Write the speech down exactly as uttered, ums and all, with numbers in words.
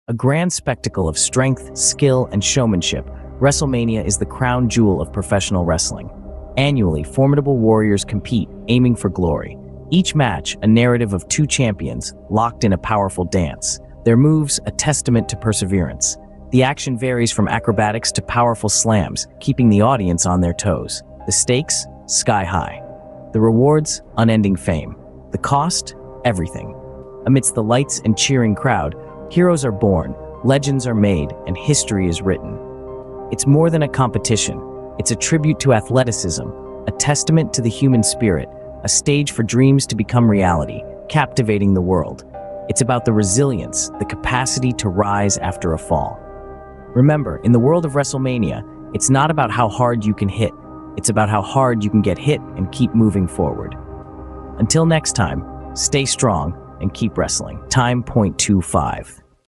A grand spectacle of strength, skill, and showmanship, WrestleMania is the crown jewel of professional wrestling. Annually, formidable warriors compete, aiming for glory. Each match, a narrative of two champions, locked in a powerful dance. Their moves, a testament to perseverance. The action varies from acrobatics to powerful slams, keeping the audience on their toes. The stakes, sky high. The rewards, unending fame. The cost, everything. Amidst the lights and cheering crowd, heroes are born, legends are made, and history is written. It's more than a competition. It's a tribute to athleticism, a testament to the human spirit, a stage for dreams to become reality, captivating the world. It's about the resilience, the capacity to rise after a fall. Remember, in the world of WrestleMania, it's not about how hard you can hit. It's about how hard you can get hit and keep moving forward. Until next time, stay strong and keep wrestling. Time point two five.